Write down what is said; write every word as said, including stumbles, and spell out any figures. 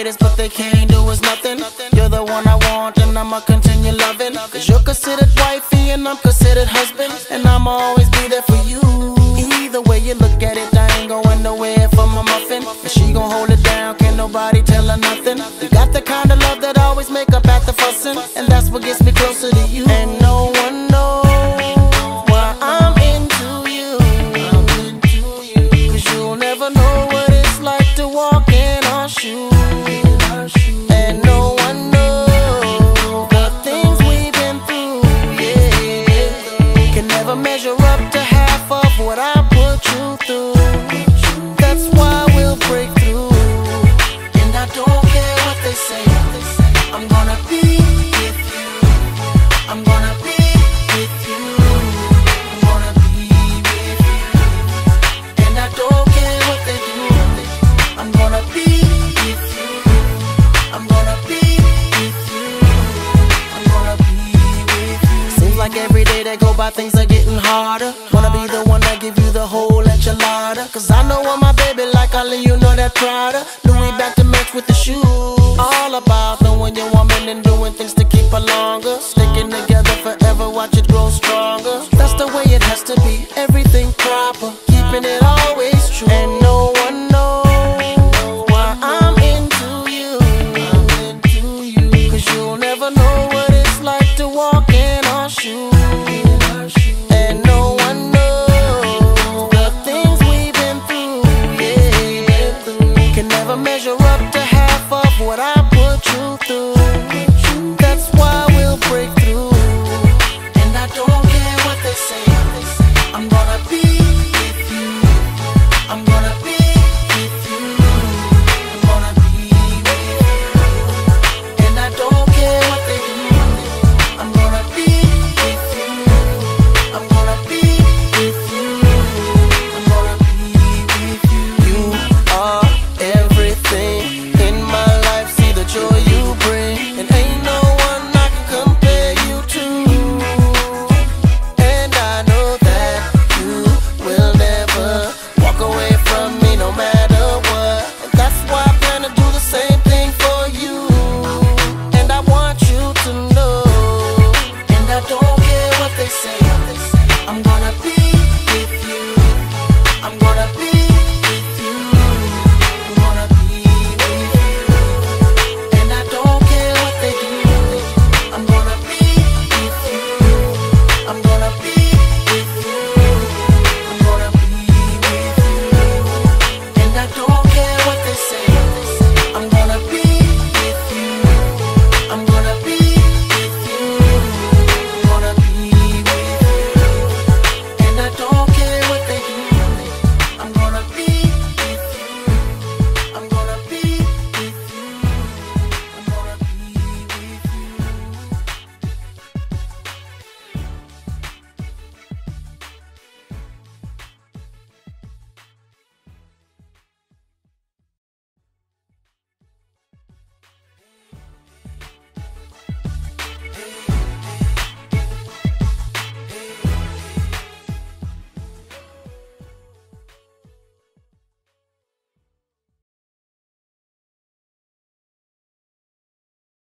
haters, but they can't do is nothing. You're the one I want and I'ma continue loving, cause you're considered wifey and I'm considered husband, and I'ma always be there for you. Either way you look at it, I ain't going nowhere for my muffin, and she gon' hold it down, can't nobody tell her nothing. We got the kind of love that always make up at the fussing, and that's what gets me closer to you. And no one knows why I'm into you, cause you'll never know what it's like to walk in our shoes. And no one knows the things we've been through, yeah, can never measure up to half of what I put you through. That's why we'll break through, and I don't care what they say. I'm gonna be with you, I'm gonna be with you, I'm gonna be with you, and I don't care what they do. I'm gonna be with you, I'm gonna be with you, I'm gonna be with you. Seems like every day that go by things are getting harder. Wanna be the one that give you the whole enchilada, cause I know I'm my baby like Ali, you know that Prada. Louis back to match with the shoes. All about knowing your woman and doing things to keep her longer. Sticking together forever, watch it grow stronger. That's the way it has to be, everything proper, keeping it always true. And no one knows why I'm into you, I'm into you, cause you'll never know what it's like to walk in our shoes. And no one knows the things we've been through, yeah, can never measure up to half of what I put you through. That's why we'll break through, and I don't care what they say. I'm gonna be with you, I'm gonna be with you, I'm gonna be with you, and I don't care what they do. I'm gonna be with you, I'm gonna be with you, I'm gonna be with you. You are everything in my life, see the joy you bring, and ain't no one I can compare you to. And I know that you will never walk away from me no matter what, and that's why I plan to do the same thing for you. And I want you to know, and I don't care what they say. I'm gonna be with you, I'm gonna be with you, I'm gonna be with you, and I don't care what they do. I'm gonna be with you, I'm gonna be